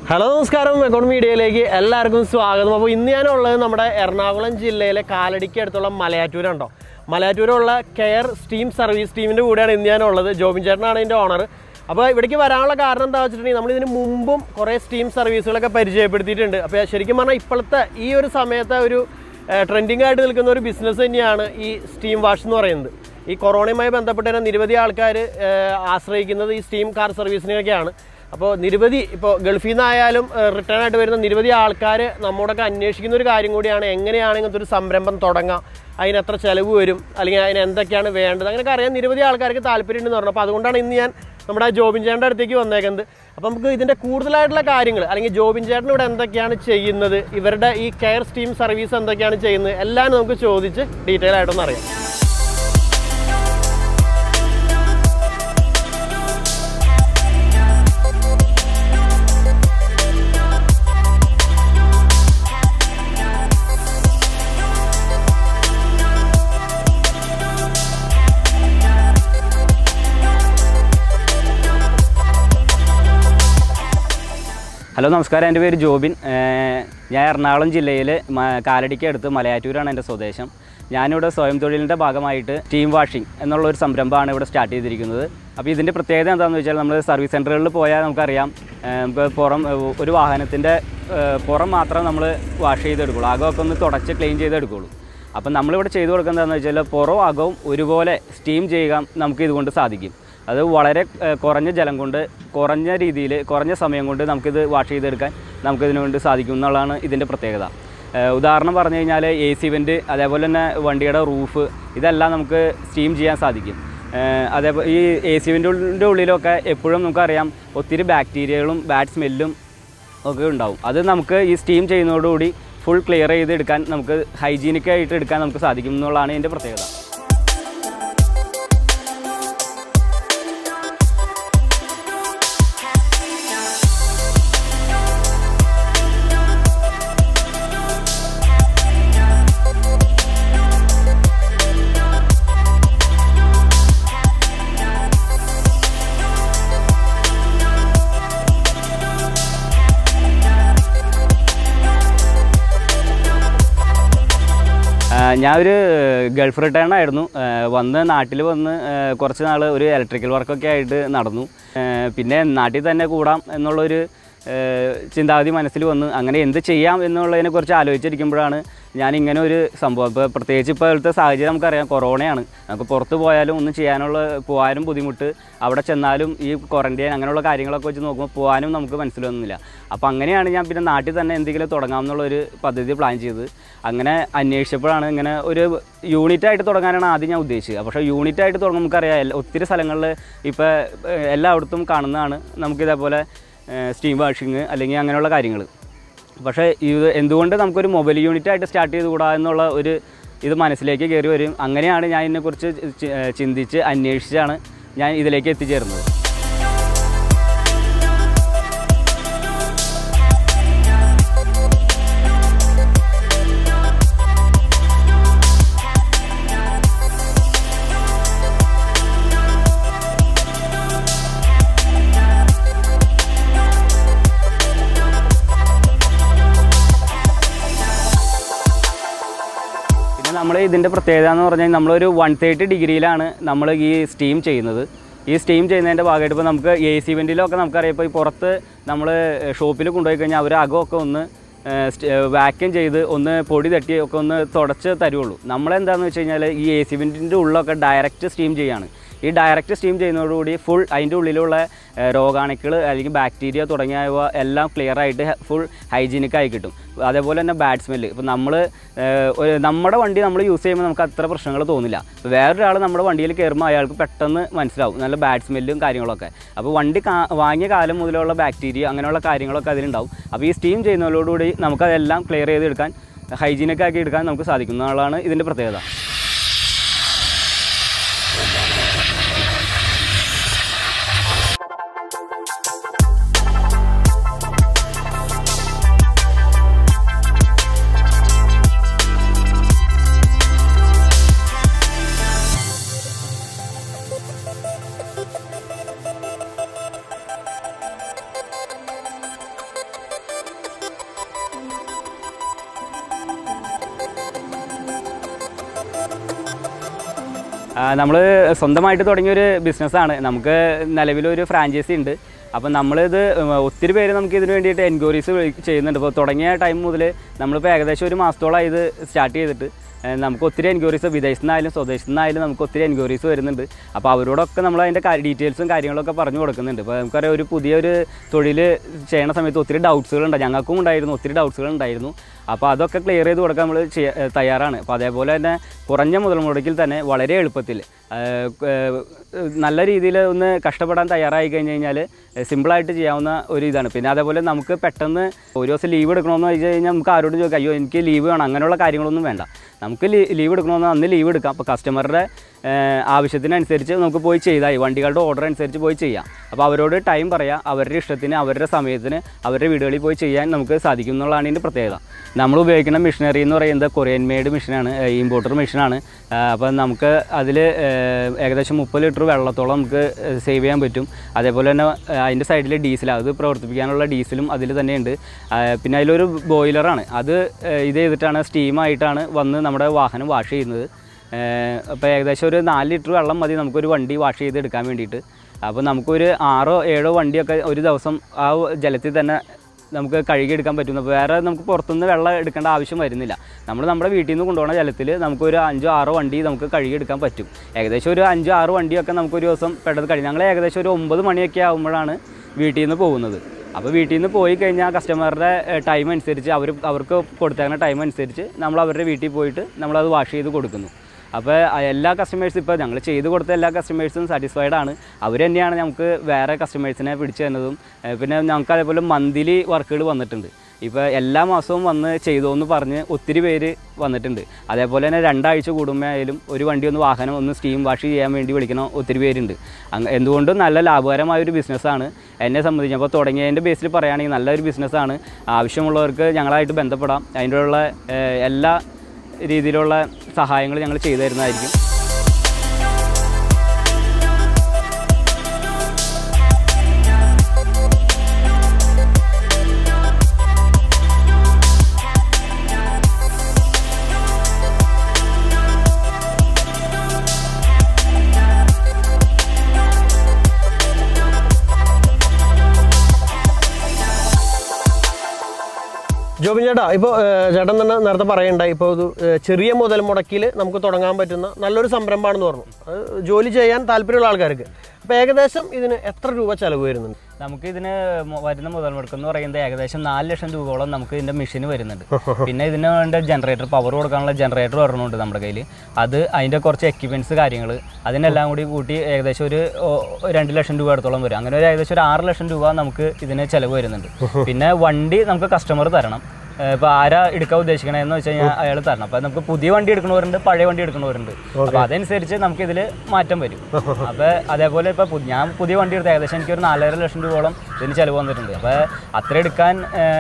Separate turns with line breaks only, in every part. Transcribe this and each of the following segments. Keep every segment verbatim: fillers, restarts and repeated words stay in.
Hello നമസ്കാരം, economy മീഡിയയിലേക്ക് എല്ലാവർക്കും സ്വാഗതം. അപ്പോൾ ഇന്ന് ഞാനുള്ളത് നമ്മുടെ എറണാകുളം ജില്ലയിലെ കാലടിക്ക് അടുത്തുള്ള മലയാറ്റൂരുണ്ടോ. മലയാറ്റൂരുള്ള കെയർ സ്റ്റീം സർവീസ് ടീമിൻ്റെ കൂടെയാണ് ഇന്ന് ഞാനുള്ളത്. ജോബിൻ ചേട്ടനാണ് ഇതിൻ്റെ ഓണർ. അപ്പോൾ ഇവിടേക്ക് വരാനുള്ള കാരണം എന്താ വെച്ചിട്ടുണ്ടെങ്കിൽ നമ്മളിതിന് മുമ്പും കുറേ സ്റ്റീം സർവീസുകളൊക്കെ പരിചയപ്പെടുത്തിയിട്ടുണ്ട്. അപ്പോൾ ശരിക്കും പറഞ്ഞാൽ ഇപ്പോഴത്തെ ഈ ഒരു സമയത്തെ ഒരു ട്രെൻഡിങ് ആയിട്ട് നിൽക്കുന്ന ഒരു ബിസിനസ് തന്നെയാണ് ഈ സ്റ്റീം വാഷ് എന്ന് പറയുന്നത്. ഈ കൊറോണയുമായി ബന്ധപ്പെട്ട് തന്നെ നിരവധി ആൾക്കാർ ആശ്രയിക്കുന്നത് ഈ സ്റ്റീം കാർ സർവീസിനെയൊക്കെയാണ്. അപ്പോൾ നിരവധി ഇപ്പോൾ ഗൾഫിൽ നിന്നായാലും റിട്ടേൺ ആയിട്ട് വരുന്ന നിരവധി ആൾക്കാർ നമ്മോടൊക്കെ അന്വേഷിക്കുന്ന ഒരു കാര്യം കൂടിയാണ്, എങ്ങനെയാണ് ഇങ്ങനത്തെ ഒരു സംരംഭം തുടങ്ങാം, അതിന് എത്ര ചിലവ് വരും, അല്ലെങ്കിൽ അതിന് എന്തൊക്കെയാണ് വേണ്ടത്, അങ്ങനെയൊക്കെ അറിയാൻ നിരവധി ആൾക്കാർക്ക് താല്പര്യമുണ്ടെന്ന് പറഞ്ഞു. അപ്പോൾ അതുകൊണ്ടാണ് ഇന്ന് ഞാൻ നമ്മുടെ ജോബിൻ ചേട്ടൻ്റെ അടുത്തേക്ക് വന്നേക്കുന്നത്. അപ്പോൾ നമുക്ക് ഇതിൻ്റെ കൂടുതലായിട്ടുള്ള കാര്യങ്ങൾ, അല്ലെങ്കിൽ ജോബിൻ ചേട്ടൻ ഇവിടെ എന്തൊക്കെയാണ് ചെയ്യുന്നത്, ഇവരുടെ ഈ കെയർ സ്റ്റീം സർവീസ് എന്തൊക്കെയാണ് ചെയ്യുന്നത്, എല്ലാം നമുക്ക് ചോദിച്ച് ഡീറ്റെയിൽ ആയിട്ടൊന്ന് അറിയാം.
ഹലോ നമസ്കാരം, എൻ്റെ പേര് ജോബിൻ. ഞാൻ എറണാകുളം ജില്ലയിൽ കാലടിക്ക് അടുത്ത് മലയാറ്റൂരാണ് എൻ്റെ സ്വദേശം. ഞാനിവിടെ സ്വയം തൊഴിലിൻ്റെ ഭാഗമായിട്ട് സ്റ്റീം വാഷിംഗ് എന്നുള്ളൊരു സംരംഭമാണ് ഇവിടെ സ്റ്റാർട്ട് ചെയ്തിരിക്കുന്നത്. അപ്പോൾ ഇതിൻ്റെ പ്രത്യേകത എന്താണെന്ന് വെച്ചാൽ, നമ്മൾ സർവീസ് സെൻറ്ററുകളിൽ പോയാൽ നമുക്കറിയാം, നമുക്ക് പുറം ഒരു വാഹനത്തിൻ്റെ പുറം മാത്രം നമ്മൾ വാഷ് ചെയ്തെടുക്കുള്ളൂ, അകമൊക്കെ ഒന്ന് തുടച്ച് ക്ലീൻ ചെയ്തെടുക്കുള്ളൂ. അപ്പം നമ്മളിവിടെ ചെയ്തു കൊടുക്കുന്നതെന്ന് വെച്ചാൽ പുറവും അകവും ഒരുപോലെ സ്റ്റീം ചെയ്യുക നമുക്ക് ഇതുകൊണ്ട് സാധിക്കും. അത് വളരെ കുറഞ്ഞ ജലം കൊണ്ട് കുറഞ്ഞ രീതിയിൽ കുറഞ്ഞ സമയം കൊണ്ട് നമുക്കിത് വാഷ് ചെയ്തെടുക്കാൻ നമുക്കിതിനു വേണ്ടി സാധിക്കും എന്നുള്ളതാണ് ഇതിൻ്റെ പ്രത്യേകത. ഉദാഹരണം പറഞ്ഞു കഴിഞ്ഞാൽ എ സി വെൻറ്റ്, അതേപോലെ തന്നെ വണ്ടിയുടെ റൂഫ്, ഇതെല്ലാം നമുക്ക് സ്റ്റീം ചെയ്യാൻ സാധിക്കും. അതേപോലെ ഈ എ സി വെൻറ്റിൻ്റെ ഉള്ളിലൊക്കെ എപ്പോഴും നമുക്കറിയാം ഒത്തിരി ബാക്ടീരിയകളും ബാഡ് സ്മെല്ലും ഒക്കെ ഉണ്ടാവും. അത് നമുക്ക് ഈ സ്റ്റീം ചെയ്യുന്നതോടുകൂടി ഫുൾ ക്ലിയർ ചെയ്തെടുക്കാൻ, നമുക്ക് ഹൈജീനിക്കായിട്ട് എടുക്കാൻ നമുക്ക് സാധിക്കും എന്നുള്ളതാണ് ഇതിൻ്റെ പ്രത്യേകത. ഞാനൊരു ഗൾഫ് റിട്ടേൺ ആയിരുന്നു. വന്ന് നാട്ടിൽ വന്ന് കുറച്ച് നാൾ ഒരു ഇലക്ട്രിക്കൽ വർക്കൊക്കെ ആയിട്ട് നടന്നു. പിന്നെ നാട്ടിൽ തന്നെ കൂടാം എന്നുള്ളൊരു ചിന്താഗതി മനസ്സിൽ വന്ന്, അങ്ങനെ എന്ത് ചെയ്യാം എന്നുള്ളതിനെക്കുറിച്ച് ആലോചിച്ചിരിക്കുമ്പോഴാണ് ഞാനിങ്ങനെ ഒരു സംഭവം. ഇപ്പോൾ പ്രത്യേകിച്ച് ഇപ്പോഴത്തെ സാഹചര്യം നമുക്കറിയാം, കൊറോണയാണ്. നമുക്ക് പുറത്ത് പോയാലും ഒന്നും ചെയ്യാനുള്ള പോകാനും ബുദ്ധിമുട്ട്, അവിടെ ചെന്നാലും ഈ ക്വാറൻറ്റൈൻ അങ്ങനെയുള്ള കാര്യങ്ങളൊക്കെ വെച്ച് നോക്കുമ്പോൾ പോകാനും നമുക്ക് മനസ്സിൽ വന്നില്ല. അപ്പോൾ അങ്ങനെയാണ് ഞാൻ പിന്നെ നാട്ടിൽ തന്നെ എന്തെങ്കിലും തുടങ്ങാം എന്നുള്ളൊരു പദ്ധതി പ്ലാൻ ചെയ്ത് അങ്ങനെ അന്വേഷിച്ചപ്പോഴാണ് ഇങ്ങനെ ഒരു യൂണിറ്റായിട്ട് തുടങ്ങാനാണ് ആദ്യം ഞാൻ ഉദ്ദേശിച്ചത്. പക്ഷേ യൂണിറ്റായിട്ട് തുടങ്ങുമ്പോൾ നമുക്കറിയാം ഒത്തിരി സ്ഥലങ്ങളിൽ ഇപ്പോൾ എല്ലായിടത്തും കാണുന്നതാണ് നമുക്കിതേപോലെ സ്റ്റീം വാഷിങ് അല്ലെങ്കിൽ അങ്ങനെയുള്ള കാര്യങ്ങൾ. പക്ഷേ ഇത് എന്തുകൊണ്ട് നമുക്കൊരു മൊബൈൽ യൂണിറ്റായിട്ട് സ്റ്റാർട്ട് ചെയ്തുകൂടാ എന്നുള്ള ഒരു ഇത് മനസ്സിലേക്ക് കയറി വരും. അങ്ങനെയാണ് ഞാൻ ഇതിനെക്കുറിച്ച് ചിന്തിച്ച് അന്വേഷിച്ചാണ് ഞാൻ ഇതിലേക്ക് എത്തിച്ചേർന്നത്. നമ്മൾ ഇതിൻ്റെ പ്രത്യേകത എന്ന് പറഞ്ഞാൽ, നമ്മളൊരു വൺ തേർട്ടി ഡിഗ്രിയിലാണ് നമ്മൾ ഈ സ്റ്റീം ചെയ്യുന്നത്. ഈ സ്റ്റീം ചെയ്യുന്നതിൻ്റെ ഭാഗമായിട്ട് ഇപ്പോൾ നമുക്ക് എ സി വെൻറ്റിലൊക്കെ നമുക്കറിയാം, ഇപ്പോൾ ഈ പുറത്ത് നമ്മൾ ഷോപ്പിൽ കൊണ്ടുപോയി കഴിഞ്ഞാൽ അവർ അകമൊക്കെ ഒന്ന് വാക്യൂം ചെയ്ത് ഒന്ന് പൊടി തട്ടി ഒക്കെ ഒന്ന് തുടച്ച് തരുള്ളൂ. നമ്മളെന്താണെന്ന് വെച്ച് കഴിഞ്ഞാൽ ഈ എ സി വെൻറ്റിൻ്റെ ഉള്ളിലൊക്കെ ഡയറക്റ്റ് സ്റ്റീം ചെയ്യാണ്. ഈ ഡയറക്റ്റ് സ്റ്റീം ചെയ്യുന്നതോടുകൂടി ഫുൾ അതിൻ്റെ ഉള്ളിലുള്ള രോഗാണുക്കൾ അല്ലെങ്കിൽ ബാക്ടീരിയ തുടങ്ങിയവ എല്ലാം ക്ലിയറായിട്ട് ഫുൾ ഹൈജീനിക്കായി കിട്ടും. അതേപോലെ തന്നെ ബാഡ് സ്മെല്ല്, ഇപ്പോൾ നമ്മൾ നമ്മുടെ വണ്ടി നമ്മൾ യൂസ് ചെയ്യുമ്പോൾ നമുക്ക് അത്ര പ്രശ്നങ്ങൾ തോന്നില്ല. ഇപ്പോൾ വേറൊരാൾ നമ്മുടെ വണ്ടിയിൽ കയറുമ്പോൾ അയാൾക്ക് പെട്ടെന്ന് മനസ്സിലാവും നല്ല ബാഡ് സ്മെല്ലും കാര്യങ്ങളൊക്കെ. അപ്പോൾ വണ്ടി വാങ്ങിയ കാലം മുതലുള്ള ബാക്ടീരിയ അങ്ങനെയുള്ള കാര്യങ്ങളൊക്കെ അതിലുണ്ടാവും. അപ്പോൾ ഈ സ്റ്റീം ചെയ്യുന്നതോടുകൂടി നമുക്കതെല്ലാം ക്ലിയർ ചെയ്തെടുക്കാൻ, ഹൈജീനിക്കാക്കി എടുക്കാൻ നമുക്ക് സാധിക്കും എന്നുള്ളതാണ് ഇതിൻ്റെ പ്രത്യേകത. നമ്മൾ സ്വന്തമായിട്ട് തുടങ്ങിയൊരു ബിസിനസ്സാണ്. നമുക്ക് നിലവിലൊരു ഫ്രാഞ്ചൈസി ഉണ്ട്. അപ്പം നമ്മളിത് ഒത്തിരി പേര് നമുക്ക് ഇതിന് വേണ്ടിയിട്ട് എൻക്വയറീസ് ചെയ്യുന്നുണ്ട്. ഇപ്പോൾ തുടങ്ങിയ ടൈം മുതൽ നമ്മളിപ്പോൾ ഏകദേശം ഒരു മാസത്തോളം ഇത് സ്റ്റാർട്ട് ചെയ്തിട്ട് നമുക്ക് ഒത്തിരി എൻക്വയറീസ് വിദേശത്തു നിന്നായാലും സ്വദേശത്തു നിന്നായാലും നമുക്ക് ഒത്തിരി എൻക്വയറീസ് വരുന്നുണ്ട്. അപ്പോൾ അവരോടൊക്കെ നമ്മൾ അതിൻ്റെ ഡീറ്റെയിൽസും കാര്യങ്ങളൊക്കെ പറഞ്ഞു കൊടുക്കുന്നുണ്ട്. ഇപ്പോൾ നമുക്കറിയാം ഒരു പുതിയൊരു തൊഴിൽ ചെയ്യുന്ന സമയത്ത് ഒത്തിരി ഡൗട്ട്സുകളുണ്ട്. ഞങ്ങൾക്കും ഉണ്ടായിരുന്നു, ഒത്തിരി ഡൗട്ട്സുകൾ ഉണ്ടായിരുന്നു. അപ്പോൾ അതൊക്കെ ക്ലിയർ ചെയ്ത് കൊടുക്കാൻ നമ്മൾ തയ്യാറാണ്. അപ്പോൾ അതേപോലെ തന്നെ കുറഞ്ഞ മുതൽ മുടക്കിൽ തന്നെ വളരെ എളുപ്പത്തിൽ നല്ല രീതിയിൽ ഒന്ന് കഷ്ടപ്പെടാൻ തയ്യാറായി കഴിഞ്ഞ് കഴിഞ്ഞാൽ സിമ്പിളായിട്ട് ചെയ്യാവുന്ന ഒരു ഇതാണ്. പിന്നെ അതേപോലെ നമുക്ക് പെട്ടെന്ന് ഒരു ദിവസം ലീവ് എടുക്കണമെന്ന് വെച്ച് കഴിഞ്ഞാൽ നമുക്ക് ആരോടും ചോദിക്കാം, അയ്യോ എനിക്ക് ലീവ് വേണം, അങ്ങനെയുള്ള കാര്യങ്ങളൊന്നും വേണ്ട. നമുക്ക് ലീവ് എടുക്കണമെന്ന് അന്ന് ലീവ് എടുക്കാം. അപ്പോൾ കസ്റ്റമറുടെ ആവശ്യത്തിനനുസരിച്ച് നമുക്ക് പോയി ചെയ്താൽ വണ്ടികളുടെ ഓർഡർ അനുസരിച്ച് പോയി ചെയ്യാം. അപ്പോൾ അവരോട് ടൈം പറയാം, അവരുടെ ഇഷ്ടത്തിന് അവരുടെ സമയത്തിന് അവരുടെ വീടുകളിൽ പോയി ചെയ്യാൻ നമുക്ക് സാധിക്കും എന്നുള്ളതാണ് ഇതിൻ്റെ പ്രത്യേകത. നമ്മൾ ഉപയോഗിക്കുന്ന മെഷീനറി എന്ന് പറയുന്നത് കൊറിയൻ മെയ്ഡ് മെഷീനാണ്, ഇമ്പോർട്ടർ മെഷീനാണ്. അപ്പോൾ നമുക്ക് അതിൽ ഏകദേശം മുപ്പത് ലിറ്റർ വെള്ളത്തോളം നമുക്ക് സേവ് ചെയ്യാൻ പറ്റും. അതേപോലെ തന്നെ അതിൻ്റെ സൈഡിൽ ഡീസൽ, അത് പ്രവർത്തിപ്പിക്കാനുള്ള ഡീസലും അതിൽ തന്നെയുണ്ട്. പിന്നെ അതിലൊരു ബോയിലറാണ്, അത് ഇത് ചെയ്തിട്ടാണ് സ്റ്റീമായിട്ടാണ് വന്ന് നമ്മുടെ വാഹനം വാഷ് ചെയ്യുന്നത്. അപ്പോൾ ഏകദേശം ഒരു നാല് ലിറ്റർ വെള്ളം മതി നമുക്കൊരു വണ്ടി വാഷ് ചെയ്ത് എടുക്കാൻ വേണ്ടിയിട്ട്. അപ്പോൾ നമുക്കൊരു ആറോ ഏഴോ വണ്ടിയൊക്കെ ഒരു ദിവസം ആ ജലത്തിൽ തന്നെ നമുക്ക് കഴുകിയെടുക്കാൻ പറ്റുന്നു. വേറെ നമുക്ക് പുറത്തുനിന്ന് വെള്ളം എടുക്കേണ്ട ആവശ്യം വരുന്നില്ല. നമ്മൾ നമ്മുടെ വീട്ടിൽ നിന്ന് കൊണ്ടുപോകുന്ന ജലത്തിൽ നമുക്കൊരു അഞ്ചോ ആറോ വണ്ടി നമുക്ക് കഴുകിയെടുക്കാൻ പറ്റും. ഏകദേശം ഒരു അഞ്ചോ ആറ് വണ്ടിയൊക്കെ നമുക്കൊരു ദിവസം പെട്ടെന്ന് കഴിയും. ഞങ്ങൾ ഏകദേശം ഒരു ഒമ്പത് മണിയൊക്കെ ആകുമ്പോഴാണ് വീട്ടിൽ നിന്ന് പോകുന്നത്. അപ്പോൾ വീട്ടിൽ നിന്ന് പോയി കഴിഞ്ഞാൽ കസ്റ്റമറുടെ ടൈം അനുസരിച്ച് അവർ അവർക്ക് കൊടുത്തേക്കുന്ന ടൈം അനുസരിച്ച് നമ്മൾ അവരുടെ വീട്ടിൽ പോയിട്ട് നമ്മളത് വാഷ് ചെയ്ത് കൊടുക്കുന്നു. അപ്പോൾ എല്ലാ കസ്റ്റമേഴ്സും ഇപ്പോൾ ഞങ്ങൾ ചെയ്ത് കൊടുത്ത എല്ലാ കസ്റ്റമേഴ്സും സാറ്റിസ്ഫൈഡ് ആണ്. അവർ തന്നെയാണ് നമുക്ക് വേറെ കസ്റ്റമേഴ്സിനെ പിടിച്ചു തന്നതും. പിന്നെ നമുക്ക് അതേപോലെ മന്ത്ലി വർക്കുകൾ വന്നിട്ടുണ്ട്. ഇപ്പോൾ എല്ലാ മാസവും വന്ന് ചെയ്തോന്ന് പറഞ്ഞ് ഒത്തിരി പേര് വന്നിട്ടുണ്ട്. അതേപോലെ തന്നെ രണ്ടാഴ്ച കൂടുമ്പോഴായാലും ഒരു വണ്ടി ഒന്ന് വാഹനം ഒന്ന് സ്റ്റീം വാഷ് ചെയ്യാൻ വേണ്ടി വിളിക്കണം ഒത്തിരി പേരുണ്ട്. എന്തുകൊണ്ടും നല്ല ലാഭകരമായൊരു ബിസിനസ്സാണ് എന്നെ സംബന്ധിച്ച്. അപ്പോൾ തുടങ്ങിയതിൻ്റെ ബേസിൽ പറയുകയാണെങ്കിൽ നല്ലൊരു ബിസിനസ്സാണ്. ആവശ്യമുള്ളവർക്ക് ഞങ്ങളായിട്ട് ബന്ധപ്പെടാം. അതിൻ്റെയുള്ള എല്ലാ രീതിയിലുള്ള സഹായങ്ങൾ ഞങ്ങൾ ചെയ്തു തരുന്നതായിരിക്കും.
ജോബിൻ ചേട്ടാ, ഇപ്പോൾ ചേട്ടൻ തന്നെ നേരത്തെ പറയണ്ടായി, ഇപ്പോൾ ഇത് ചെറിയ മുതൽ മുടക്കിൽ നമുക്ക് തുടങ്ങാൻ പറ്റുന്ന നല്ലൊരു സംരംഭമാണെന്ന് പറഞ്ഞു. അത് ജോലി ചെയ്യാൻ താല്പര്യമുള്ള ആൾക്കാർക്ക്. അപ്പോൾ ഏകദേശം ഇതിന് എത്ര രൂപ ചിലവ് വരുന്നുണ്ട്?
നമുക്ക് ഇതിന് വരുന്ന മുതൽ മുടക്കം എന്ന് പറയുന്നത് ഏകദേശം നാല് ലക്ഷം രൂപയോളം നമുക്ക് ഇതിൻ്റെ മെഷീന് വരുന്നുണ്ട്. പിന്നെ ഇതിന് വേണ്ട ജനറേറ്റർ, പവർ കൊടുക്കാനുള്ള ജനറേറ്റർ വരണമുണ്ട് നമ്മുടെ കയ്യിൽ. അത് അതിൻ്റെ കുറച്ച് എക്യുപ്മെൻറ്റ്സ് കാര്യങ്ങൾ അതിനെല്ലാം കൂടി കൂട്ടി ഏകദേശം ഒരു രണ്ട് ലക്ഷം രൂപ അടുത്തോളം വരും. അങ്ങനെ ഒരു ഏകദേശം ഒരു ആറ് ലക്ഷം രൂപ നമുക്ക് ഇതിന് ചിലവ് വരുന്നുണ്ട്. പിന്നെ വണ്ടി നമുക്ക് കസ്റ്റമർ തരണം. ഇപ്പോൾ ആരാ എടുക്കാൻ ഉദ്ദേശിക്കണമെന്ന് വെച്ച് കഴിഞ്ഞാൽ അയാൾ തരണം. അപ്പോൾ നമുക്ക് പുതിയ വണ്ടി എടുക്കണവരുണ്ട്, പഴയ വണ്ടി എടുക്കണവരുണ്ട്. അപ്പോൾ അതനുസരിച്ച് നമുക്ക് ഇതിൽ മാറ്റം വരും. അപ്പോൾ അതേപോലെ ഇപ്പോൾ ഞാൻ പുതിയ വണ്ടി എടുത്ത് ഏകദേശം എനിക്കൊരു നാലര ലക്ഷം രൂപയോളം ഇതിന് ചിലവ് വന്നിട്ടുണ്ട്. അപ്പോൾ അത്ര എടുക്കാൻ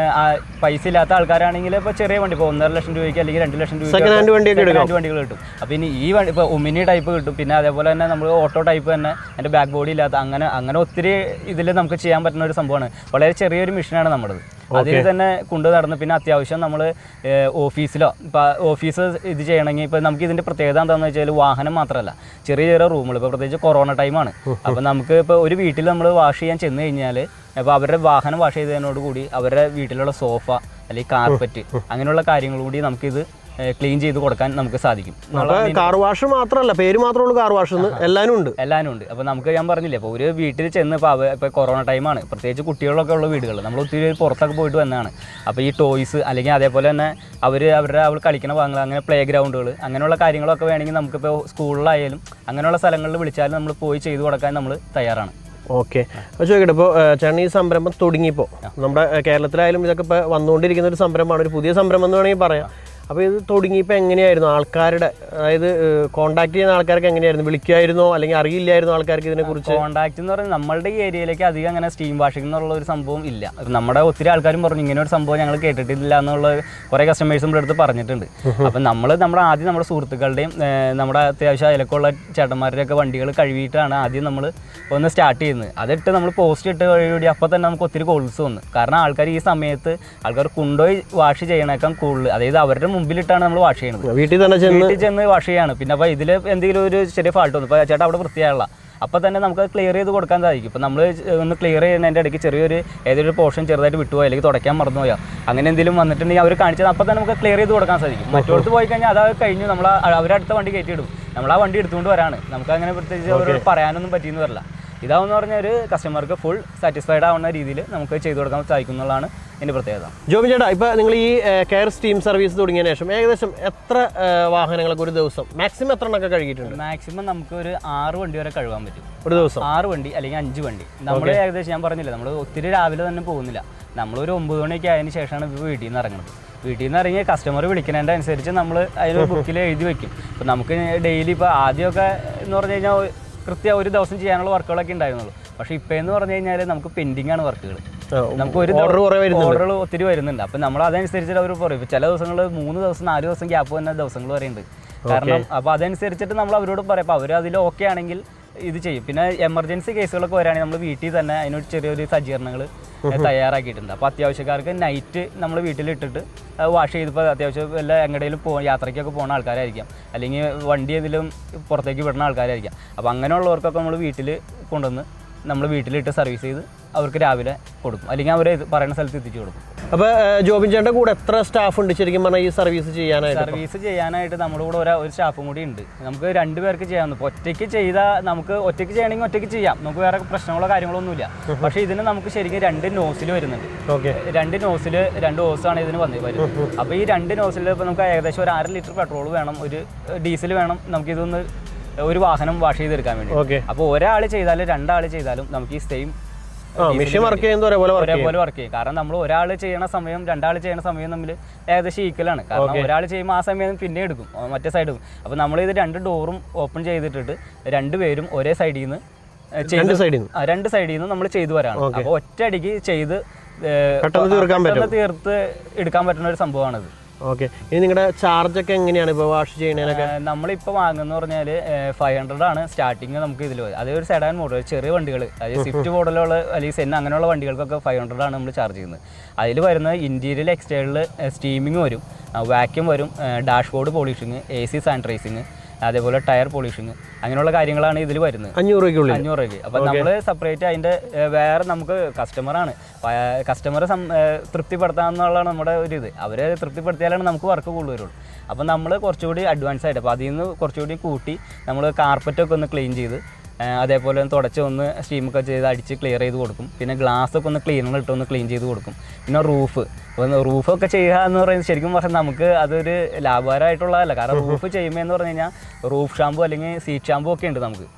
പൈസ ഇല്ലാത്ത ആൾക്കാരാണെങ്കിൽ ഇപ്പോൾ ചെറിയ വണ്ടി ഇപ്പോൾ ഒന്നര ലക്ഷം രൂപയ്ക്ക് അല്ലെങ്കിൽ രണ്ട് ലക്ഷം രൂപയ്ക്ക് രണ്ട് വണ്ടികൾ കിട്ടും. അപ്പോൾ ഇനി ഈ വണ്ടി ഇപ്പോൾ ഒമിനി ടൈപ്പ് കിട്ടും. പിന്നെ അതേപോലെ തന്നെ നമ്മൾ ഓട്ടോ ടൈപ്പ് തന്നെ അതിൻ്റെ ബാക്ക് ബോഡി ഇല്ലാത്ത അങ്ങനെ അങ്ങനെ ഒത്തിരി ഇതിൽ നമുക്ക് ചെയ്യാൻ പറ്റുന്ന ഒരു സംഭവമാണ്. വളരെ ചെറിയൊരു മെഷീനാണ് നമ്മുടേത്. അതിൽ തന്നെ കൊണ്ടു നടന്ന് പിന്നെ അത്യാവശ്യം നമ്മൾ ഓഫീസിലോ ഇപ്പോൾ ഓഫീസ് ഇത് ചെയ്യണമെങ്കിൽ ഇപ്പോൾ നമുക്ക് ഇതിൻ്റെ പ്രത്യേകത എന്താണെന്ന് വെച്ചാൽ വാഹനം മാത്രമല്ല ചെറിയ ചെറിയ റൂമുകൾ, ഇപ്പോൾ പ്രത്യേകിച്ച് കൊറോണ ടൈമാണ്. അപ്പോൾ നമുക്ക് ഇപ്പോൾ ഒരു വീട്ടിൽ നമ്മൾ വാഷ് ചെയ്യാൻ ചെന്ന് കഴിഞ്ഞാൽ അപ്പോൾ അവരുടെ വാഹനം വാഷ് ചെയ്തതിനോടുകൂടി അവരുടെ വീട്ടിലുള്ള സോഫ അല്ലെങ്കിൽ കാർപ്പറ്റ് അങ്ങനെയുള്ള കാര്യങ്ങൾ കൂടി നമുക്കിത് ക്ലീൻ ചെയ്ത് കൊടുക്കാൻ നമുക്ക് സാധിക്കും.
കാർ വാഷ് മാത്രമല്ല, പേര് മാത്രമേ ഉള്ളൂ കാർ വാഷ്, എല്ലാവരും ഉണ്ട്
എല്ലാവരും ഉണ്ട്. അപ്പോൾ നമുക്ക് ഞാൻ പറഞ്ഞില്ലേ, അപ്പോൾ ഒരു വീട്ടിൽ ചെന്ന് ഇപ്പോൾ അവ ഇപ്പോൾ കൊറോണ ടൈമാണ്, പ്രത്യേകിച്ച് കുട്ടികളൊക്കെ ഉള്ള വീടുകൾ നമ്മൾ ഒത്തിരി പുറത്തൊക്കെ പോയിട്ട് വന്നതാണ്. അപ്പോൾ ഈ ടോയ്സ് അല്ലെങ്കിൽ അതേപോലെ തന്നെ അവർ അവരുടെ അവർ കളിക്കുന്ന ഭാഗങ്ങൾ അങ്ങനെ പ്ലേ ഗ്രൗണ്ടുകൾ അങ്ങനെയുള്ള കാര്യങ്ങളൊക്കെ വേണമെങ്കിൽ നമുക്കിപ്പോൾ സ്കൂളിലായാലും അങ്ങനെയുള്ള സ്ഥലങ്ങളിൽ വിളിച്ചാലും നമ്മൾ പോയി ചെയ്തു കൊടുക്കാൻ നമ്മൾ തയ്യാറാണ്.
ഓക്കെ, അപ്പോൾ ചോദിക്കട്ടെ, ഇപ്പോൾ ചേട്ടൻ ഈ സംരംഭം തുടങ്ങിയപ്പോൾ നമ്മുടെ കേരളത്തിലായാലും ഇതൊക്കെ ഇപ്പോൾ വന്നുകൊണ്ടിരിക്കുന്ന ഒരു സംരംഭമാണ്, ഒരു പുതിയ സംരംഭം എന്ന് വേണമെങ്കിൽ പറയാം. അപ്പോൾ ഇത് തുടങ്ങിയപ്പോൾ എങ്ങനെയായിരുന്നു ആൾക്കാരുടെ, അതായത് കോൺടാക്ട് ചെയ്യുന്ന ആൾക്കാർക്ക് എങ്ങനെയായിരുന്നു? വിളിക്കുമായിരുന്നോ അല്ലെങ്കിൽ അറിയില്ലായിരുന്നു ആൾക്കാർക്ക് ഇതിനെക്കുറിച്ച്?
കോൺടാക്ട് എന്ന് പറഞ്ഞാൽ നമ്മളുടെ ഈ ഏരിയയിലേക്ക് അധികം അങ്ങനെ സ്റ്റീം വാഷിംഗ് എന്നുള്ള ഒരു സംഭവം ഇല്ല. നമ്മുടെ ഒത്തിരി ആൾക്കാരും പറഞ്ഞു ഇങ്ങനെ ഒരു സംഭവം ഞങ്ങൾ കേട്ടിട്ടില്ല എന്നുള്ള കുറേ കസ്റ്റമേഴ്സ് നമ്മുടെ അടുത്ത് പറഞ്ഞിട്ടുണ്ട്. അപ്പം നമ്മൾ നമ്മുടെ ആദ്യം നമ്മുടെ സുഹൃത്തുക്കളുടെയും നമ്മുടെ അത്യാവശ്യം അയലക്കുള്ള ചേട്ടന്മാരുടെയൊക്കെ വണ്ടികൾ കഴുകിയിട്ടാണ് ആദ്യം നമ്മൾ ഒന്ന് സ്റ്റാർട്ട് ചെയ്യുന്നത്. അതിട്ട് നമ്മൾ പോസ്റ്റ് ഇട്ട് വഴി അപ്പോൾ തന്നെ നമുക്ക് ഒത്തിരി കോൾസ് വന്നു. കാരണം ആൾക്കാർ ഈ സമയത്ത് ആൾക്കാർ കൊണ്ടുപോയി വാഷ് ചെയ്യണേക്കാൾ കൂടുതൽ, അതായത് അവരുടെ മുമ്പിലിട്ടാണ് നമ്മൾ വാഷ് ചെയ്യുന്നത്.
വീട്ടിൽ തന്നെ
വീട്ടിൽ ചെന്ന് വാഷ് ചെയ്യാണ്. പിന്നെ അപ്പോൾ ഇതിൽ എന്തെങ്കിലും ഒരു ചെറിയ ഫാൾട്ട് വന്നു, ഇപ്പോൾ ചേട്ടാ അവിടെ വൃത്തിയായുള്ള അപ്പോൾ തന്നെ നമുക്ക് ക്ലിയർ ചെയ്ത് കൊടുക്കാൻ സാധിക്കും. ഇപ്പോൾ നമ്മൾ ഒന്ന് ക്ലിയർ ചെയ്യുന്നതിൻ്റെ ഇടയ്ക്ക് ചെറിയൊരു ഏതൊരു പോർഷൻ ചെറുതായിട്ട് വിട്ടുപോയോ അല്ലെങ്കിൽ തുടയ്ക്കാൻ മറന്നു പോയോ അങ്ങനെ എന്തെങ്കിലും വന്നിട്ടുണ്ടെങ്കിൽ അവർ കാണിച്ചത് അപ്പോൾ തന്നെ നമുക്ക് ക്ലിയർ ചെയ്ത് കൊടുക്കാൻ സാധിക്കും. മറ്റോടത്ത് പോയി കഴിഞ്ഞാൽ അത് കഴിഞ്ഞു, നമ്മൾ അവരടുത്ത വണ്ടി കയറ്റിയിടും, നമ്മൾ ആ വണ്ടി എടുത്തുകൊണ്ട് വരാണ്. നമുക്ക് അങ്ങനെ പ്രത്യേകിച്ച് അവരോട് പറയാനൊന്നും പറ്റിയെന്ന് വരില്ല. ഇതാവെന്ന് പറഞ്ഞാൽ ഒരു കസ്റ്റമർക്ക് ഫുൾ സാറ്റിസ്ഫൈഡ് ആവുന്ന രീതിയിൽ നമുക്ക് ചെയ്തു കൊടുക്കാൻ സാധിക്കും എന്നുള്ളതാണ് ഇതിൻ്റെ പ്രത്യേകത.
ജോബിൻ ചേട്ടാ, ഇപ്പോൾ നിങ്ങൾ ഈ കെയർ സ്റ്റീം സർവീസ് തുടങ്ങിയതിന് ശേഷം ഏകദേശം എത്ര വാഹനങ്ങൾക്ക് ഒരു ദിവസം മാക്സിമം എത്ര എണ്ണമൊക്കെ കഴുകിയിട്ടുണ്ട്?
മാക്സിമം നമുക്ക് ഒരു ആറ് വണ്ടി വരെ കഴുകാൻ പറ്റും
ഒരു ദിവസം.
ആറ് വണ്ടി അല്ലെങ്കിൽ അഞ്ച് വണ്ടി. നമ്മൾ ഏകദേശം ഞാൻ പറഞ്ഞില്ല, നമ്മൾ ഒത്തിരി രാവിലെ തന്നെ പോകുന്നില്ല. നമ്മളൊരു ഒമ്പത് മണിയൊക്കെ ആയതിനു ശേഷമാണ് ഇപ്പോൾ വീട്ടിൽ നിന്ന് ഇറങ്ങുന്നത്. വീട്ടിൽ നിന്ന് ഇറങ്ങി കസ്റ്റമർ വിളിക്കുന്നതിൻ്റെ അനുസരിച്ച് നമ്മൾ അതിനൊരു ബുക്കിൽ എഴുതി വയ്ക്കും. ഇപ്പോൾ നമുക്ക് ഡെയിലി ഇപ്പോൾ ആദ്യമൊക്കെ എന്ന് പറഞ്ഞു കഴിഞ്ഞാൽ കൃത്യം ഒരു ദിവസം ചെയ്യാനുള്ള വർക്കുകളൊക്കെ ഉണ്ടായിരുന്നുള്ളൂ. പക്ഷേ ഇപ്പോൾ എന്ന് പറഞ്ഞു കഴിഞ്ഞാൽ നമുക്ക് പെൻഡിങ് ആണ് വർക്കുകൾ. നമുക്ക് ഒരു ഓർഡറുകൾ ഒത്തിരി വരുന്നുണ്ട്. അപ്പം നമ്മൾ അതനുസരിച്ചിട്ട് അവർ പറയും. ഇപ്പോൾ ചില ദിവസങ്ങൾ മൂന്ന് ദിവസം നാല് ദിവസം ഗ്യാപ്പ് വരുന്ന ദിവസങ്ങൾ വരെ ഉണ്ട്. കാരണം അപ്പോൾ അതനുസരിച്ചിട്ട് നമ്മൾ അവരോട് പറയും. അപ്പോൾ അവർ അതിൽ ഓക്കെ ആണെങ്കിൽ ഇത് ചെയ്യും. പിന്നെ എമർജൻസി കേസുകളൊക്കെ വരികയാണെങ്കിൽ നമ്മൾ വീട്ടിൽ തന്നെ അതിനൊരു ചെറിയൊരു സജ്ജീകരണങ്ങൾ തയ്യാറാക്കിയിട്ടുണ്ട്. അപ്പോൾ അത്യാവശ്യക്കാർക്ക് നൈറ്റ് നമ്മൾ വീട്ടിലിട്ടിട്ട് വാഷ് ചെയ്തപ്പോൾ അത്യാവശ്യം വല്ല എങ്ങടെയും പോ യാത്രയ്ക്കൊക്കെ പോകുന്ന ആൾക്കാരായിരിക്കാം, അല്ലെങ്കിൽ വണ്ടി ഏതെങ്കിലും പുറത്തേക്ക് വിടുന്ന ആൾക്കാരായിരിക്കാം. അപ്പോൾ അങ്ങനെയുള്ളവർക്കൊക്കെ നമ്മൾ വീട്ടിൽ കൊണ്ടുവന്ന് നമ്മൾ വീട്ടിലിട്ട് സർവീസ് ചെയ്ത് അവർക്ക് രാവിലെ കൊടുക്കും, അല്ലെങ്കിൽ അവർ പറയുന്ന സ്ഥലത്ത് എത്തിച്ചു കൊടുക്കും.
അപ്പോൾ ജോബിൻ ചേട്ടൻ്റെ കൂടെ എത്ര സ്റ്റാഫ് ഉണ്ട് ശരിക്കും പറഞ്ഞാൽ ഈ സർവീസ് ചെയ്യാനായിട്ട്?
സർവീസ് ചെയ്യാനായിട്ട് നമ്മുടെ കൂടെ ഒരു ഒരു സ്റ്റാഫും കൂടി ഉണ്ട്. നമുക്ക് രണ്ട് പേർക്ക് ചെയ്യാമെന്ന്. ഇപ്പോൾ ഒറ്റയ്ക്ക് ചെയ്താൽ നമുക്ക് ഒറ്റയ്ക്ക് ചെയ്യണമെങ്കിൽ ഒറ്റയ്ക്ക് ചെയ്യാം, നമുക്ക് വേറെ പ്രശ്നങ്ങളോ കാര്യങ്ങളോ ഒന്നുമില്ല. പക്ഷേ ഇതിന് നമുക്ക് ശരിക്കും രണ്ട് നോസിൽ വരുന്നുണ്ട്.
ഓക്കെ,
രണ്ട് നോസിൽ രണ്ട് ഹോസാണ് ഇതിന് വന്ന് വരുന്നത്. അപ്പോൾ ഈ രണ്ട് നോസിൽ ഇപ്പോൾ നമുക്ക് ഏകദേശം ഒരു അര ലിറ്റർ പെട്രോൾ വേണം, ഒരു ഡീസൽ വേണം നമുക്കിതൊന്ന് ഒരു വാഹനം വാഷ് ചെയ്തെടുക്കാൻ വേണ്ടി.
ഓക്കെ,
അപ്പോൾ ഒരാൾ ചെയ്താലും രണ്ടാൾ ചെയ്താലും നമുക്ക് ഈ സെയിം
മെഷീൻ വർക്ക് ചെയ്യുന്നത് ഒരേപോലെ
ഒരേപോലെ വർക്ക് ചെയ്യും. കാരണം നമ്മൾ ഒരാൾ ചെയ്യണ സമയം രണ്ടാൾ ചെയ്യണ സമയം തമ്മിൽ ഏകദേശം ഈക്വലാണ്. കാരണം ഒരാൾ ചെയ്യുമ്പോൾ ആ സമയം പിന്നെ എടുക്കും, മറ്റേ സൈഡ് എടുക്കും. അപ്പോൾ നമ്മളിത് രണ്ട് ഡോറും ഓപ്പൺ ചെയ്തിട്ടിട്ട് രണ്ടുപേരും ഒരേ സൈഡിൽ നിന്ന്
രണ്ട് സൈഡിൽ നിന്ന്
രണ്ട് സൈഡിൽ നിന്ന് നമ്മൾ ചെയ്തു വരാണ്. അപ്പോൾ ഒറ്റയടിക്ക് ചെയ്ത് തീർത്ത് എടുക്കാൻ പറ്റുന്ന ഒരു സംഭവമാണിത്.
ഓക്കെ, ഇനി നിങ്ങളുടെ ചാർജൊക്കെ എങ്ങനെയാണ് ഇപ്പോൾ വാഷ് ചെയ്യുന്നതിനൊക്കെ?
നമ്മളിപ്പോൾ വാങ്ങുന്ന പറഞ്ഞാൽ ഫൈവ് ഹൺഡ്രഡ് ആണ് സ്റ്റാർട്ടിങ് നമുക്ക് ഇതിൽ. അതേ ഒരു സെഡാൻ മോഡൽ ചെറിയ വണ്ടികൾ, അതായത് സ്വിഫ്റ്റ് മോഡലുള്ള അല്ലെങ്കിൽ സെൻ അങ്ങനെയുള്ള വണ്ടികൾക്കൊക്കെ ഫൈവ് ഹൺഡ്രഡ് ആണ് നമ്മൾ ചാർജ് ചെയ്യുന്നത്. അതിൽ വരുന്നത് ഇൻറ്റീരിയൽ എക്സ്റ്റേണൽ സ്റ്റീമിങ് വരും, വാക്യൂം വരും, dashboard polishing, A C sanitizing, അതേപോലെ ടയർ പോളിഷിങ്, അങ്ങനെയുള്ള കാര്യങ്ങളാണ് ഇതിൽ വരുന്നത്.
അഞ്ഞൂറ് രൂപയ്ക്കുള്ളിൽ
അഞ്ഞൂറ് രൂപയ്ക്ക്. അപ്പം നമ്മൾ സെപ്പറേറ്റ് അതിൻ്റെ വേറെ നമുക്ക് കസ്റ്റമറാണ്, കസ്റ്റമറെ തൃപ്തിപ്പെടുത്താമെന്നുള്ളതാണ് നമ്മുടെ ഒരു ഇത്. അവരെ തൃപ്തിപ്പെടുത്തിയാലാണ് നമുക്ക് വർക്ക് കൂടുതൽ വരുള്ളൂ. അപ്പം നമ്മൾ കുറച്ചുകൂടി അഡ്വാൻസ് ആയിട്ട് അപ്പോൾ അതിൽ നിന്ന് കുറച്ചുകൂടി കൂട്ടി നമ്മൾ കാർപ്പറ്റൊക്കെ ഒന്ന് ക്ലീൻ ചെയ്ത് അതേപോലെ തുടച്ച് ഒന്ന് സ്റ്റീമൊക്കെ ചെയ്ത് അടിച്ച് ക്ലിയർ ചെയ്ത് കൊടുക്കും. പിന്നെ ഗ്ലാസ്സൊക്കെ ഒന്ന് ക്ലീനർ ഇട്ട് ഒന്ന് ക്ലീൻ ചെയ്ത് കൊടുക്കും. പിന്നെ റൂഫ്, അപ്പോൾ റൂഫൊക്കെ ചെയ്യുക എന്ന് പറയുന്നത് ശരിക്കും പറഞ്ഞാൽ നമുക്ക് അതൊരു ലാഭകരമായിട്ടുള്ളതല്ല. കാരണം റൂഫ് ചെയ്യുമ്പോൾ എന്ന് പറഞ്ഞു കഴിഞ്ഞാൽ റൂഫ് ഷാമ്പു അല്ലെങ്കിൽ സീറ്റ് ഷാമ്പു ഒക്കെ ഉണ്ട് നമുക്ക്.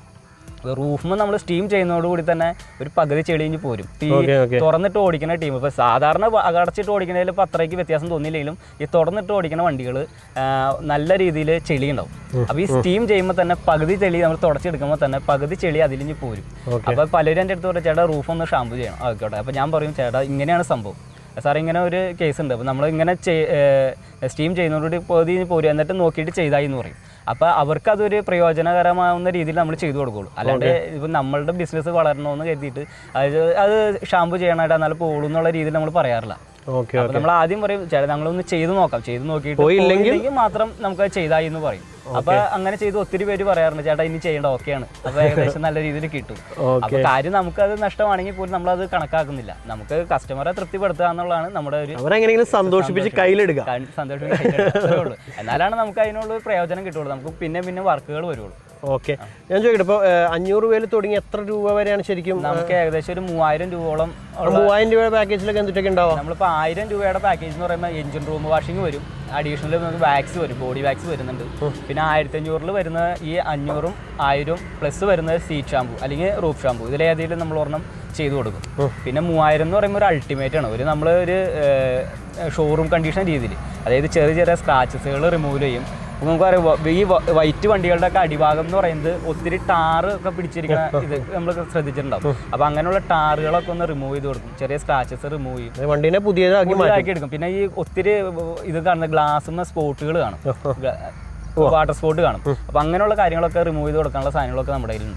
റൂഫിൽ നമ്മൾ സ്റ്റീം ചെയ്യുന്നതോടുകൂടി തന്നെ ഒരു പകുതി ചെളിഞ്ഞ് പോരും. ഈ തുറന്നിട്ട് ഓടിക്കുന്ന ടീം ഇപ്പോൾ സാധാരണ അടച്ചിട്ട് ഓടിക്കുന്നതിൽ ഇപ്പോൾ അത്രയ്ക്ക് വ്യത്യാസം തോന്നിയില്ലെങ്കിലും ഈ തുറന്നിട്ട് ഓടിക്കുന്ന വണ്ടികൾ നല്ല രീതിയിൽ ചെളി ഉണ്ടാവും. അപ്പോൾ ഈ സ്റ്റീം ചെയ്യുമ്പോൾ തന്നെ പകുതി ചെളി നമ്മൾ തുടച്ചെടുക്കുമ്പോൾ തന്നെ പകുതി ചെളി അതിലിഞ്ഞ് പോരും. അപ്പോൾ പലരും എൻ്റെ അടുത്ത് പറയും ചേട്ടാ റൂഫ് ഒന്ന് ഷാമ്പു ചെയ്യണം. ആയിക്കോട്ടെ. അപ്പോൾ ഞാൻ പറയും ചേട്ടാ ഇങ്ങനെയാണ് സംഭവം സാർ, ഇങ്ങനെ ഒരു കേസ് ഉണ്ട്. അപ്പോൾ നമ്മൾ ഇങ്ങനെ സ്റ്റീം ചെയ്യുന്നതോടുകൂടി പകുതി പോരും, എന്നിട്ട് നോക്കിയിട്ട് ചെയ്തായി എന്ന് പറയും. അപ്പോൾ അവർക്ക് അതൊരു പ്രയോജനകരമാവുന്ന രീതിയിൽ നമ്മൾ ചെയ്തു കൊടുക്കുള്ളൂ. അല്ലാണ്ട് ഇപ്പം നമ്മളുടെ ബിസിനസ് വളരണമെന്ന് കരുതിയിട്ട് അത് അത് ഷാമ്പു ചെയ്യണമായിട്ട് എന്നാലും പോകുള്ളൂ എന്നുള്ള രീതിയിൽ നമ്മൾ പറയാറില്ല. നമ്മൾ ആദ്യം പറയും ചേട്ടാ ഞങ്ങളൊന്ന് ചെയ്ത് നോക്കാം, ചെയ്ത് നോക്കിയിട്ട് ഇല്ലെങ്കിൽ മാത്രം നമുക്ക് ചെയ്തായി എന്ന് പറയും. അപ്പൊ അങ്ങനെ ചെയ്ത് ഒത്തിരി പേര് പറയാറുണ്ട് ചേട്ടാ ഇനി ചെയ്യേണ്ട ഓക്കെയാണ്, അപ്പൊ ഏകദേശം നല്ല രീതിയിൽ കിട്ടും. അപ്പൊ കാര്യം നമുക്കത് നഷ്ടമാണെങ്കിൽ പോലും നമ്മളത് കണക്കാക്കുന്നില്ല. നമുക്ക് കസ്റ്റമറെ തൃപ്തിപ്പെടുത്തുക എന്നുള്ളതാണ് നമ്മുടെ ഒരു
സന്തോഷിപ്പിച്ച് കയ്യിലെടുക്കുക
സന്തോഷിപ്പിച്ച് കയ്യിലെടുക്കുള്ളൂ. എന്നാലാണ് നമുക്ക് അതിനുള്ള പ്രയോജനം കിട്ടുള്ളൂ. നമുക്ക് പിന്നെ പിന്നെ വർക്കുകൾ വരുള്ളൂ.
ഓക്കെ, ഞാൻ ചോദിക്കട്ടെ, ഇപ്പോൾ അഞ്ഞൂറ് രൂപയിൽ തുടങ്ങി എത്ര രൂപ വരെയാണ് ശരിക്കും?
നമുക്ക് ഏകദേശം ഒരു മൂവായിരം രൂപയോളം.
മൂവായിരം രൂപയുടെ പാക്കേജിലൊക്കെ എന്തൊക്കെ ഉണ്ടാവും?
നമ്മളിപ്പോൾ ആയിരം രൂപയുടെ പാക്കേജ് എന്ന് പറയുമ്പോൾ എഞ്ചിൻ റൂം വാഷിംഗ് വരും, അഡീഷണൽ നമുക്ക് വാക്സ് വരും, ബോഡി വാക്സ് വരുന്നുണ്ട്. പിന്നെ ആയിരത്തി അഞ്ഞൂറിൽ വരുന്ന ഈ അഞ്ഞൂറും ആയിരം പ്ലസ് വരുന്നത് സീറ്റ് ഷാമ്പു അല്ലെങ്കിൽ റൂഫ് ഷാമ്പു, ഇതിലേതെങ്കിലും നമ്മൾ ഒരെണ്ണം ചെയ്തു കൊടുക്കും. പിന്നെ മൂവായിരം എന്ന് പറയുമ്പോൾ ഒരു അൾട്ടിമേറ്റ് ആണ്. ഒരു നമ്മൾ ഒരു ഷോറൂം കണ്ടീഷൻ രീതിയിൽ, അതായത് ചെറിയ ചെറിയ സ്ക്രാച്ചസുകൾ റിമൂവ് ചെയ്യും. നമുക്കറിയാം ഈ വൈറ്റ് വണ്ടികളുടെ ഒക്കെ അടിഭാഗം എന്ന് പറയുന്നത് ഒത്തിരി ടാറ് ഒക്കെ പിടിച്ചിരിക്കുന്ന ഇത് നമ്മൾ ശ്രദ്ധിച്ചിട്ടുണ്ടാവും. അപ്പോൾ അങ്ങനെയുള്ള ടാറുകളൊക്കെ ഒന്ന് റിമൂവ് ചെയ്ത് കൊടുക്കും, ചെറിയ സ്ക്രാച്ചസ് റിമൂവ് ചെയ്യും,
വണ്ടിനെ പുതിയതാക്കി
എടുക്കും. പിന്നെ ഈ ഒത്തിരി ഇത് കാണുന്ന ഗ്ലാസുന്ന സ്പോട്ടുകൾ കാണും, വാട്ടർ സ്പോട്ട് കാണും. അപ്പോൾ അങ്ങനെയുള്ള കാര്യങ്ങളൊക്കെ റിമൂവ് ചെയ്ത് കൊടുക്കാനുള്ള സാധനങ്ങളൊക്കെ നമ്മുടെ കയ്യിലുണ്ട്.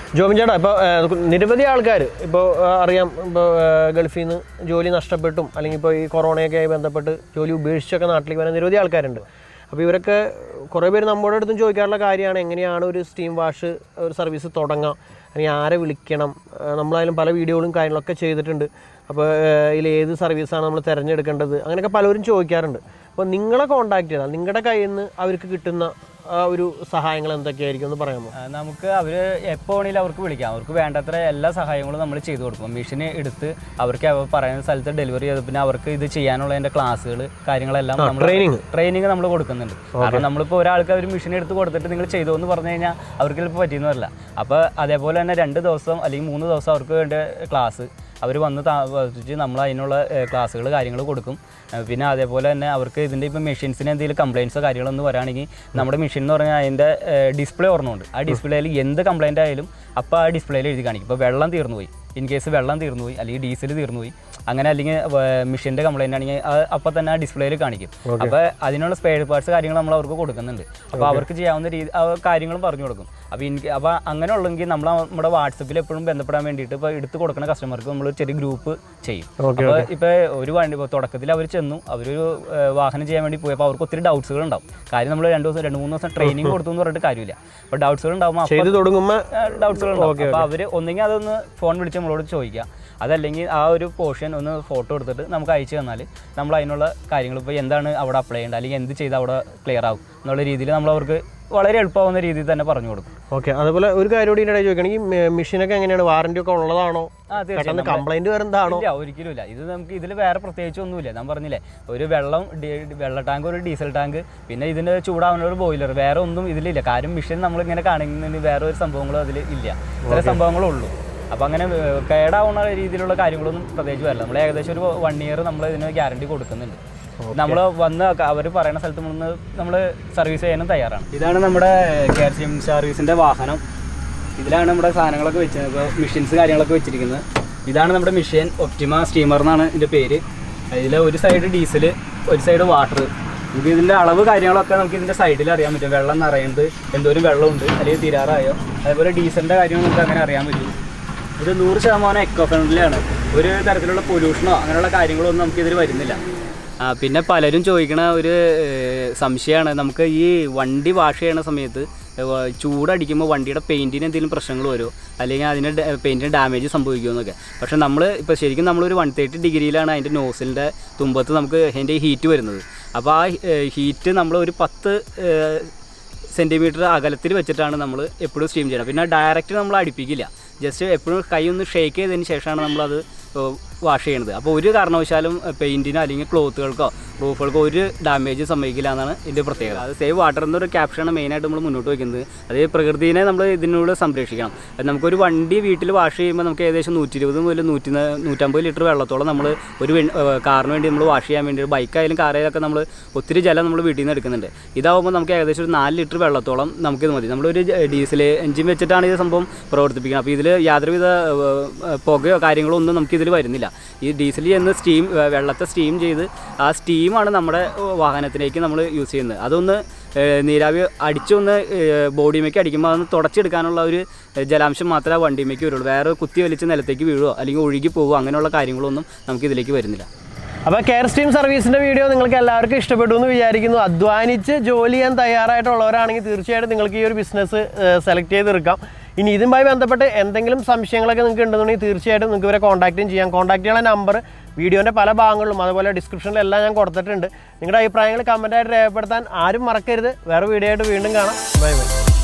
ജോബിൻ ചേട്ടാ, ഇപ്പോൾ നിരവധി ആൾക്കാർ ഇപ്പോൾ അറിയാം, ഇപ്പോൾ ഗൾഫിൽ നിന്ന് ജോലി നഷ്ടപ്പെട്ടും അല്ലെങ്കിൽ ഇപ്പോൾ ഈ കൊറോണയൊക്കെ ആയി ബന്ധപ്പെട്ട് ജോലി ഉപേക്ഷിച്ചൊക്കെ നാട്ടിലേക്ക് വരാൻ നിരവധി ആൾക്കാരുണ്ട്. അപ്പോൾ ഇവരൊക്കെ കുറേ പേര് നമ്മുടെ അടുത്തും ചോദിക്കാറുള്ള കാര്യമാണ് എങ്ങനെയാണ് ഒരു സ്റ്റീം വാഷ് ഒരു സർവീസ് തുടങ്ങാം, അല്ലെങ്കിൽ ആരെ വിളിക്കണം. നമ്മളായാലും പല വീഡിയോകളും കാര്യങ്ങളൊക്കെ ചെയ്തിട്ടുണ്ട്. അപ്പോൾ ഇതിൽ ഏത് സർവീസാണ് നമ്മൾ തിരഞ്ഞെടുക്കേണ്ടത്, അങ്ങനെയൊക്കെ പലരും ചോദിക്കാറുണ്ട്. അപ്പോൾ നിങ്ങളെ കോൺടാക്ട് ചെയ്താൽ നിങ്ങളുടെ കയ്യിൽ നിന്ന് അവർക്ക് കിട്ടുന്ന ആ ഒരു സഹായങ്ങൾ എന്തൊക്കെയായിരിക്കും എന്ന് പറയാമോ?
നമുക്ക് അവർ എപ്പോൾ വേണമെങ്കിലും അവർക്ക് വിളിക്കാം. അവർക്ക് വേണ്ടത്ര എല്ലാ സഹായങ്ങളും നമ്മൾ ചെയ്തു കൊടുക്കും. മെഷീൻ എടുത്ത് അവർക്ക് പറയുന്ന സ്ഥലത്ത് ഡെലിവറി ചെയ്ത് പിന്നെ അവർക്ക് ഇത് ചെയ്യാനുള്ളതിൻ്റെ ക്ലാസ്സുകൾ കാര്യങ്ങളെല്ലാം നമ്മൾ ട്രെയിനിങ് ട്രെയിനിങ് നമ്മൾ കൊടുക്കുന്നുണ്ട്. കാരണം നമ്മളിപ്പോൾ ഒരാൾക്ക് അവർ മെഷീൻ എടുത്ത് കൊടുത്തിട്ട് നിങ്ങൾ ചെയ്തു എന്ന് പറഞ്ഞു കഴിഞ്ഞാൽ അവർക്ക് ചിലപ്പോൾ പറ്റിയെന്ന് വരില്ല. അപ്പോൾ അതേപോലെ തന്നെ രണ്ട് ദിവസം അല്ലെങ്കിൽ മൂന്ന് ദിവസം അവർക്ക് വേണ്ട ക്ലാസ് അവർ വന്ന് താമസിച്ച് നമ്മൾ അതിനുള്ള ക്ലാസ്സുകൾ കാര്യങ്ങൾ കൊടുക്കും. പിന്നെ അതേപോലെ തന്നെ അവർക്ക് ഇതിൻ്റെ ഇപ്പോൾ മെഷീൻസിന് എന്തെങ്കിലും കംപ്ലയിൻസോ കാര്യങ്ങളൊന്നും വരാണെങ്കിൽ നമ്മുടെ മെഷീൻ എന്ന് പറഞ്ഞാൽ അതിൻ്റെ ഡിസ്പ്ലേ ഓർമ്മയുണ്ട്. ആ ഡിസ്പ്ലേയിൽ എന്ത് കംപ്ലയിൻ്റ് ആയാലും അപ്പോൾ ആ ഡിസ്പ്ലേയിൽ എഴുതി കാണിക്കും. ഇപ്പോൾ വെള്ളം തീർന്നു പോയി, ഇൻ കേസ് വെള്ളം തീർന്നു പോയി അല്ലെങ്കിൽ ഡീസൽ തീർന്നു പോയി, അങ്ങനെ അല്ലെങ്കിൽ മെഷീൻ്റെ കംപ്ലയിൻ്റ് ആണെങ്കിൽ അപ്പോൾ തന്നെ ആ ഡിസ്പ്ലേയിൽ കാണിക്കും. അപ്പോൾ അതിനുള്ള സ്പെയർ പാർട്സ് കാര്യങ്ങൾ നമ്മൾ അവർക്ക് കൊടുക്കുന്നുണ്ട്. അപ്പോൾ അവർക്ക് ചെയ്യാവുന്ന രീതി കാര്യങ്ങളും പറഞ്ഞു കൊടുക്കും. അപ്പോൾ എനിക്ക് അപ്പോൾ അങ്ങനെ ഉള്ളെങ്കിൽ നമ്മൾ നമ്മുടെ വാട്സപ്പിൽ എപ്പോഴും ബന്ധപ്പെടാൻ വേണ്ടിയിട്ട് ഇപ്പോൾ എടുത്ത് കൊടുക്കുന്ന കസ്റ്റമർക്ക് നമ്മൾ ചെറിയ ഗ്രൂപ്പ് ചെയ്യും. അപ്പോൾ ഇപ്പോൾ ഒരു വണ്ടി തുടക്കത്തിൽ അവർ ചെന്നു, അവരൊരു വാഹനം ചെയ്യാൻ വേണ്ടി പോയപ്പോൾ അവർക്ക് ഒത്തിരി ഡൗട്ട്സുകൾ ഉണ്ടാവും. കാര്യം നമ്മൾ രണ്ട് ദിവസം രണ്ട് മൂന്ന് ദിവസം ട്രെയിനിങ് കൊടുത്തു എന്ന് പറഞ്ഞിട്ട് കാര്യമില്ല. അപ്പോൾ ഡൗട്ട്സുകൾ ഉണ്ടാകുമ്പോൾ ഡൗട്ട്സുകൾ ഉണ്ടാവും. അപ്പോൾ അവർ ഒന്നെങ്കിൽ അതൊന്ന് ഫോൺ വിളിച്ച് നമ്മളോട് ചോദിക്കുക, അതല്ലെങ്കിൽ ആ ഒരു പോർഷൻ ഒന്ന് ഫോട്ടോ എടുത്തിട്ട് നമുക്ക് അയച്ചു തന്നാൽ നമ്മൾ അതിനുള്ള കാര്യങ്ങൾ ഇപ്പോൾ എന്താണ് അവിടെ അപ്ലൈ ചെയ്യേണ്ടത് അല്ലെങ്കിൽ എന്ത് ചെയ്താൽ അവിടെ ക്ലിയർ ആവും എന്നുള്ള രീതിയിൽ നമ്മൾ അവർക്ക് വളരെ എളുപ്പമാവുന്ന രീതിയിൽ തന്നെ പറഞ്ഞു കൊടുക്കും.
ഓക്കെ, അതുപോലെ ഒരു കാര്യം കൂടി ഇതിനിടെ ചോദിക്കുകയാണെങ്കിൽ മെഷീനൊക്കെ എങ്ങനെയാണ്, വാറന്റി ഒക്കെ ഉള്ളതാണോ? കംപ്ലൈന്റ് വരുന്നതാണോ?
ഇല്ല, ഒരിക്കലും ഇല്ല. ഇത് നമുക്ക് ഇതിൽ വേറെ പ്രത്യേകിച്ച് ഒന്നുമില്ല. ഞാൻ പറഞ്ഞില്ലേ, ഒരു വെള്ളം വെള്ള ടാങ്ക്, ഒരു ഡീസൽ ടാങ്ക്, പിന്നെ ഇതിൻ്റെ ചൂടാവുന്ന ഒരു ബോയിലർ, വേറെ ഒന്നും ഇതിലില്ല. കാര്യം മെഷീൻ നമ്മളിങ്ങനെ കാണിക്കുന്നതിന് വേറെ ഒരു സംഭവങ്ങളും അതിൽ ഇല്ല. ഇത്ര സംഭവങ്ങളേ ഉള്ളൂ. അപ്പോൾ അങ്ങനെ കേടാവുന്ന രീതിയിലുള്ള കാര്യങ്ങളൊന്നും പ്രത്യേകിച്ച് വരില്ല. നമ്മൾ ഏകദേശം ഒരു വൺ ഇയർ നമ്മൾ ഇതിന് ഗ്യാരണ്ടി കൊടുക്കുന്നുണ്ട്. നമ്മൾ വന്ന് അവർ പറയുന്ന സ്ഥലത്ത് നിന്ന് നമ്മൾ സർവീസ് ചെയ്യാനും തയ്യാറാണ്. ഇതാണ് നമ്മുടെ കെയർ സ്റ്റീം സർവീസിൻ്റെ വാഹനം. ഇതിലാണ് നമ്മുടെ സാധനങ്ങളൊക്കെ വെച്ചത്, ഇപ്പോൾ മെഷീൻസ് കാര്യങ്ങളൊക്കെ വെച്ചിരിക്കുന്നത്. ഇതാണ് നമ്മുടെ മെഷീൻ, ഒപ്റ്റിമ സ്റ്റീമർ എന്നാണ് ഇതിൻ്റെ പേര്. അതിൽ ഒരു സൈഡ് ഡീസൽ, ഒരു സൈഡ് വാട്ടർ. നമുക്ക് ഇതിൻ്റെ അളവ് കാര്യങ്ങളൊക്കെ നമുക്ക് ഇതിൻ്റെ സൈഡിൽ അറിയാൻ പറ്റും. വെള്ളം നിറയുന്നത് എന്തോരം വെള്ളമുണ്ട് അല്ലെങ്കിൽ തീരാറായോ. അതേപോലെ ഡീസലിൻ്റെ കാര്യങ്ങൾ നമുക്ക് അങ്ങനെ അറിയാൻ പറ്റും. ഇത് നൂറ് ശതമാനം എക്കോ ഫ്രണ്ട്ലിയാണ്. ഒരു തരത്തിലുള്ള പൊല്യൂഷനോ അങ്ങനെയുള്ള കാര്യങ്ങളൊന്നും നമുക്കിതിൽ വരുന്നില്ല. പിന്നെ പലരും ചോദിക്കണ ഒരു സംശയമാണ്, നമുക്ക് ഈ വണ്ടി വാഷ് ചെയ്യണ സമയത്ത് ചൂടടിക്കുമ്പോൾ വണ്ടിയുടെ പെയിൻറ്റിന് എന്തെങ്കിലും പ്രശ്നങ്ങൾ വരുമോ അല്ലെങ്കിൽ അതിന് പെയിൻറ്റിന് ഡാമേജ് സംഭവിക്കുമോ എന്നൊക്കെ. പക്ഷേ നമ്മൾ ഇപ്പോൾ ശരിക്കും നമ്മളൊരു വൺ തേർട്ടി ഡിഗ്രിയിലാണ് അതിൻ്റെ നോസിലിൻ്റെ തുമ്പത്ത് നമുക്ക് അതിൻ്റെ ഹീറ്റ് വരുന്നത്. അപ്പോൾ ആ ഹീറ്റ് നമ്മൾ ഒരു പത്ത് സെൻറ്റിമീറ്റർ അകലത്തിൽ വെച്ചിട്ടാണ് നമ്മൾ എപ്പോഴും സ്റ്റീം ചെയ്യണം. പിന്നെ ഡയറക്റ്റ് നമ്മൾ അടുപ്പിക്കില്ല, ജസ്റ്റ് എപ്പോഴും കൈ ഒന്ന് ഷേക്ക് ചെയ്തതിന് ശേഷമാണ് നമ്മളത് വാഷ് ചെയ്യണത്. അപ്പോൾ ഒരു കാരണവശാലും പെയിൻറ്റിനോ അല്ലെങ്കിൽ ക്ലോത്തുകൾക്കോ റൂഫുകൾക്കോ ഒരു ഡാമേജ് സംഭവിക്കില്ല എന്നാണ് ഇതിൻ്റെ പ്രത്യേകത. അത് സേവ് വാട്ടർ എന്നൊരു ക്യാപ്ഷനാണ് മെയിനായിട്ട് നമ്മൾ മുന്നോട്ട് വയ്ക്കുന്നത്. അത് പ്രകൃതിയെ നമ്മൾ ഇതിനോട് സംരക്ഷിക്കണം. നമുക്കൊരു വണ്ടി വീട്ടിൽ വാഷ് ചെയ്യുമ്പോൾ നമുക്ക് ഏകദേശം നൂറ്റി ഇരുപത് മുതൽ നൂറ്റി നൂറ്റമ്പത് ലിറ്റർ വെള്ളത്തോളം നമ്മൾ ഒരു കാറിന് വേണ്ടി നമ്മൾ വാഷ് ചെയ്യാൻ വേണ്ടി, ബൈക്കായാലും കാറായാലൊക്കെ നമ്മൾ ഒത്തിരി ജലം നമ്മൾ വീട്ടിൽ നിന്ന് എടുക്കുന്നുണ്ട്. ഇതാവുമ്പോൾ നമുക്ക് ഏകദേശം ഒരു നാല് ലിറ്റർ വെള്ളത്തോളം നമുക്കിത് മതി. നമ്മളൊരു ഡീസൽ എഞ്ചിൻ വെച്ചിട്ടാണ് ഇത് സംഭവം പ്രവർത്തിപ്പിക്കുന്നത്. അപ്പോൾ ഇതിൽ യാതൊരുവിധ പുകയോ കാര്യങ്ങളോ ഒന്നും നമുക്കിതിൽ വരുന്നില്ല. ഈ ഡീസൽ ചെയ്യുന്ന സ്റ്റീം, വെള്ളത്തെ സ്റ്റീം ചെയ്ത് ആ സ്റ്റീമാണ് നമ്മുടെ വാഹനത്തിലേക്ക് നമ്മൾ യൂസ് ചെയ്യുന്നത്. അതൊന്ന് നീരാവി അടിച്ചൊന്ന് ബോഡിമേക്ക് അടിക്കുമ്പോൾ അതൊന്ന് തുടച്ചെടുക്കാനുള്ള ഒരു ജലാംശം മാത്രമേ വണ്ടിമേക്ക് വരുള്ളൂ. വേറെ കുത്തി വലിച്ച് നിലത്തേക്ക് വീഴുകയോ അല്ലെങ്കിൽ ഒഴുകി പോകുമോ അങ്ങനെയുള്ള കാര്യങ്ങളൊന്നും നമുക്കിതിലേക്ക് വരുന്നില്ല.
അപ്പോൾ കെയർ സ്റ്റീം സർവീസിൻ്റെ വീഡിയോ നിങ്ങൾക്ക് എല്ലാവർക്കും ഇഷ്ടപ്പെട്ടു എന്ന് വിചാരിക്കുന്നു. അധ്വാനിച്ച് ജോലി ചെയ്യാൻ തയ്യാറായിട്ടുള്ളവരാണെങ്കിൽ തീർച്ചയായിട്ടും നിങ്ങൾക്ക് ഈ ഒരു ബിസിനസ് സെലക്ട് ചെയ്തെടുക്കാം. ഇനി ഇതുമായി ബന്ധപ്പെട്ട് എന്തെങ്കിലും സംശയങ്ങളൊക്കെ നിങ്ങൾക്ക് ഉണ്ടെന്നുണ്ടെങ്കിൽ തീർച്ചയായിട്ടും നിങ്ങൾക്ക് ഇവരെ കോൺടാക്റ്റും ചെയ്യാം. കോൺടാക്ട് ചെയ്യാനുള്ള നമ്പർ വീഡിയോൻ്റെ പല ഭാഗങ്ങളിലും അതുപോലെ ഡിസ്ക്രിപ്ഷനിലെല്ലാം ഞാൻ കൊടുത്തിട്ടുണ്ട്. നിങ്ങളുടെ അഭിപ്രായങ്ങൾ കമൻറ്റായിട്ട് രേഖപ്പെടുത്താൻ ആരും മറക്കരുത്. വേറെ വീഡിയോ ആയിട്ട് വീണ്ടും കാണാം. Bye by.